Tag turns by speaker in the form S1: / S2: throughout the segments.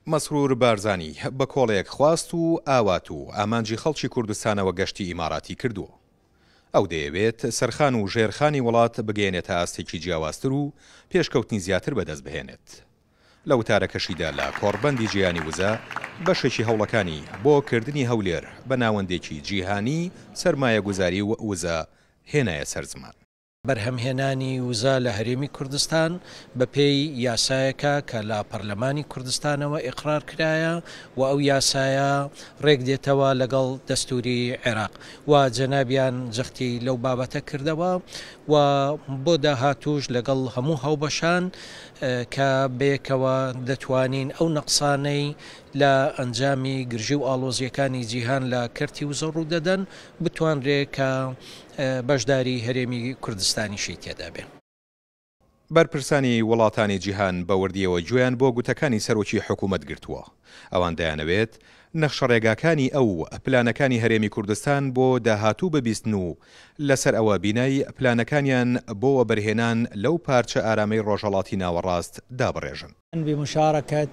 S1: مەسرور بارزانی بە کۆڵێک خواست و ئاوات و ئامانجی خەڵکی کوردستانەوە گەشتی ئیماراتی کردووە. ئەو دەیەوێت سەرخان و ژێرخانی وڵات بگەێنێتە ئاستێکی جیاوازتر و پێشکەوتنی زیاتر بەدەست بهێنێت. لە وتارەکەشیدا لە کۆڕبەندی جیهانی وزە بەشێکی هەوڵەکانی بۆ کردنی هەولێر بە ناوەندێکی جیهانی سەرمایە گوزاری و وزە هێنایە سەرزمان.
S2: بەرهەمهێنانی وزە لە هەرێمی کوردستان بە پێی یاسایەکە کە لە پەرلەمانی کوردستانەوە ئیقرار کرایە و ئەو یاسایە ڕێک دێتەوە لەگەڵ دەستوری عێراق و جەنابیان جەختی لەو بابەتە کردەوە و بۆ داهاتوش لەگەڵ هەموو هەوبەشان کە بەیەکەوە دەتوانین ئەو نەقسانەی لە ئەنجامی گرژی و ئاڵۆزیەکانی جیهان لە کەرتی وزە ڕوو دەدەن بتوانرێت کە بەشداری هەرێمی کوردستانیشی تێدا بێ.
S1: بەرپرسانی وڵاتانی جیهان بەوردیەوە گوێیان بۆ گوتەکانی سەرۆکی حکوومەت گرتووە. ئەوان دەیانەوێت نەخشە ڕێگاکانی ئەو پلانەکانی هەرێمی کوردستان بۆ داهاتوو ببیستن و لەسەر ئەوە بینایی پلانەکانیان بۆوە بەرهێنان لەو پارچە ئارامەی ڕۆژهەڵاتی ناوەڕاست دابڕێژن.
S3: بمشاركة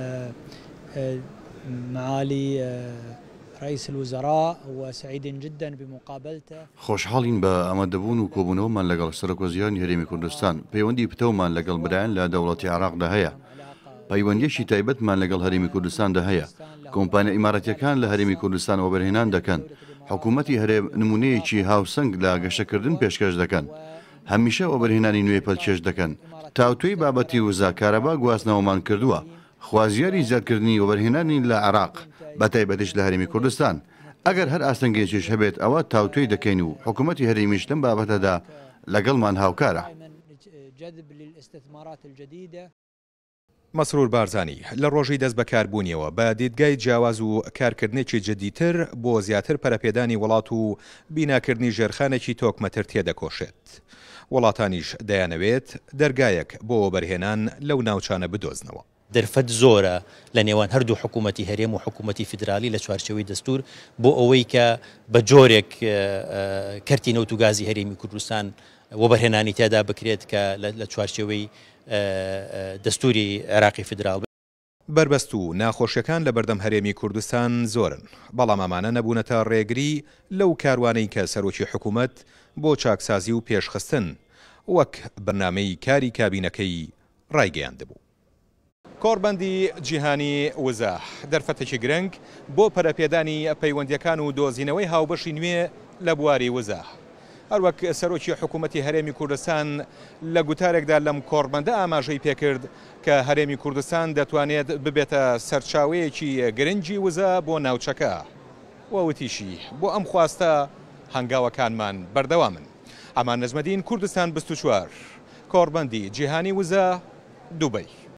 S3: معالي رئيس الوزراء وسعيد جدا بمقابلته.
S4: خۆشحاڵین بە ئامادەبوون و کۆبوونەوەمان لەگەڵ سەرۆکوەزیانی هەرێمی کوردستان. پەیوەندی پتەومان لەگەڵ برایان لە دەوڵەتی عێراقدا هەیە. پەیوەندیەکی تایبەتمان لەگەڵ هەرێمی کوردستاندا هەیە. کۆمپانیا ئیمارەتیەکان لە هەرێمی کوردستان وەبەرهێنان دەکەن. حکوومەتی هەرێم نمونەیەکی هاوسەنگ لە گەشەکردن پێشکەش دەکەن. هەمیشە وەبەرهێنانی نوێ پەلکێش دەکەن. تاوتوی بابەتی وزە کارەبا گواستنەوەمان کردووە. خوازیاری زیادکردنی وەبەرهێنانی لە عێراق بە تایبەتیش لە هەرێمی کوردستان. ئەگەر هەر ئاستەنگێکیش هەبێت ئەوە تاوتوی دەکەین و حکوومەتی هەرێمیش لەم بابەتەدا لەگەڵمان هاوکارە.
S1: مەسرور بارزانی لە ڕۆژی دەست بەکاربوونیەوە بە دیدگای جیاواز و کارکردنێکی جدیتر بۆ زیاتر پەرەپێدانی وڵات و بیناکردنی ژێرخانێکی تۆکمەتر تێدەکۆشێت. وڵاتانیش دەیانەوێت دەرگایەک بۆ بەرهێنان لەو ناوچانە بدۆزنەوە.
S5: دەرفەت زۆرە لە نێوان هەردوو حکوومەتی هەرێم و حکوومەتی فیدرالی لە چوارچەوەی دەستور بۆ ئەوەی کە بە جۆرێک کەرتی نەوت و گازی هەرێمی کوردستان وەبەرهێنانی تێدا بکرێت کە لە چوارچەوەی دەستوری عێراقی فیدرال.
S1: بربەست و ناخۆشیەکان لە بەردەم هەرێمی کوردستان زۆرن، بەڵام ئەمانە نەبوونەتە ڕێگری لەو کاروانەی کە سەرۆکی حکوومەت بۆ چاکسازی و پێشخستن وەک بەرنامەی کاری کابینەکەی ڕایگەیاندبوو. کۆڕبەندی جیهانی وزە دەرفەتێکی گرنگ بۆ پەرەپێدانی پەیوەندیەکان و دۆزینەوەی هاوبەشی نوێ لە بواری وزە. هەروەک سەرۆکی حکوومەتی هەرێمی کوردستان لە گوتارێکدا لەم کۆڕبەندە ئاماژەی پێکرد کە هەرێمی کوردستان دەتوانێت ببێتە سەرچاوەیەکی گرنگی وزە بۆ ناوچەکە. وەوتیشی بۆ ئەم خواستە هەنگاوەکانمان بەردەوامن. ئامان نەجمەدین، کوردستان 24، کۆڕبەندی جیهانی وزە، دووبەی.